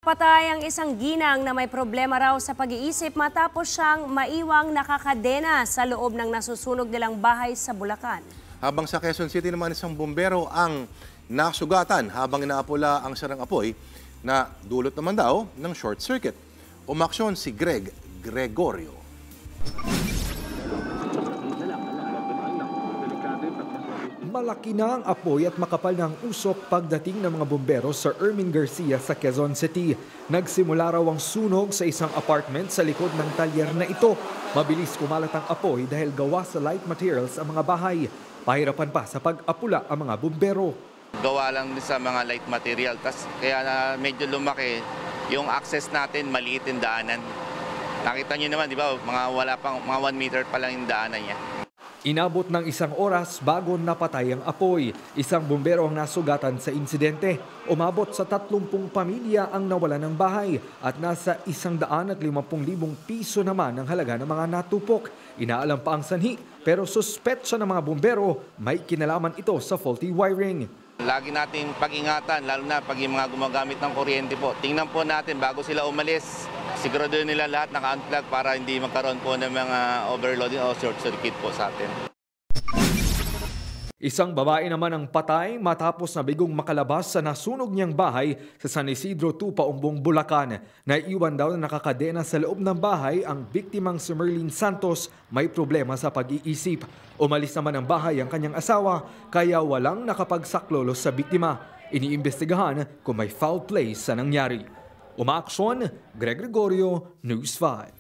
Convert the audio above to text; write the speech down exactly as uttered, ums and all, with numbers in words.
Patay ang isang ginang na may problema raw sa pag-iisip matapos siyang maiwang nakakadena sa loob ng nasusunog nilang bahay sa Bulacan. Habang sa Quezon City naman isang bumbero ang nasugatan habang inaapula ang sarang apoy na dulot naman daw ng short circuit. Umaksyon si Greg Gregorio. Malaki na ang apoy at makapal na ang usok pagdating ng mga bumbero sa Ermin Garcia sa Quezon City. Nagsimula raw ang sunog sa isang apartment sa likod ng talyer na ito. Mabilis kumalat ang apoy dahil gawa sa light materials ang mga bahay. Pahirapan pa sa pag-apula ang mga bumbero. Gawa lang sa mga light material, tas kaya na medyo lumaki yung access natin, maliit yung daanan. Nakita nyo naman, di ba, mga wala pang mga one meter pa lang yung daanan niya. Inabot ng isang oras bago napatay ang apoy. Isang bumbero ang nasugatan sa insidente. Umabot sa tatlumpung pamilya ang nawalan ng bahay at nasa isang daan at limampung libong piso naman ang halaga ng mga natupok. Inaalam pa ang sanhi pero suspetsa ng mga bumbero may kinalaman ito sa faulty wiring. Lagi nating pag-ingatan, lalo na pag yung mga gumagamit ng kuryente po. Tingnan po natin bago sila umalis. Sigurado nila lahat naka-unplug para hindi magkaroon po ng mga overloading o short circuit po sa atin. Isang babae naman ang patay matapos na bigong makalabas sa nasunog niyang bahay sa San Isidro two, Paumbong, Bulacan. Naiiwan daw na nakakadena sa loob ng bahay ang biktimang si Merlin Santos may problema sa pag-iisip. Umalis naman ng bahay ang kanyang asawa kaya walang nakapagsaklolo sa biktima. Iniimbestigahan kung may foul play sa nangyari. Umaaksyon, Greg Gregorio, News five.